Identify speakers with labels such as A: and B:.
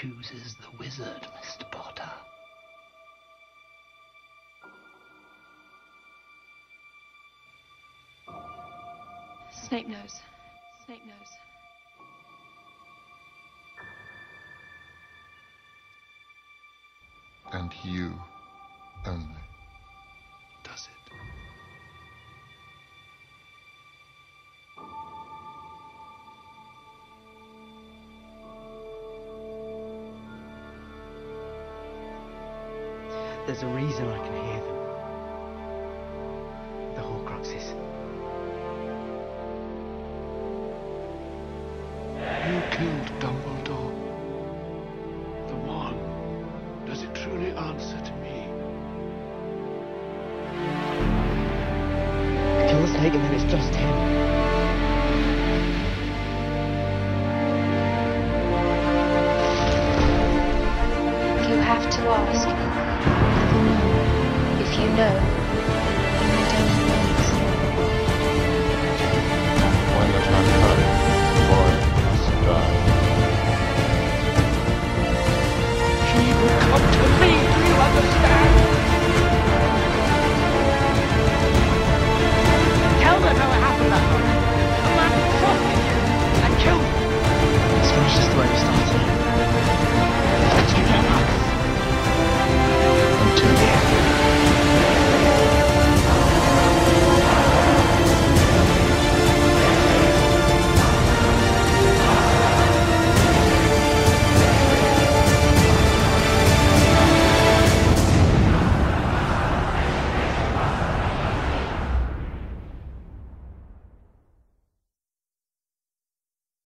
A: chooses the wizard, Mr. Potter.
B: Snape knows. Snape knows.
C: And you only.
A: Does it?
D: There's a reason I can hear them. The Horcruxes.
A: You killed Dumbledore. The one. Does it truly answer to me?
D: Kill the snake and then it's just him.
E: You have to ask. I will know. If you know,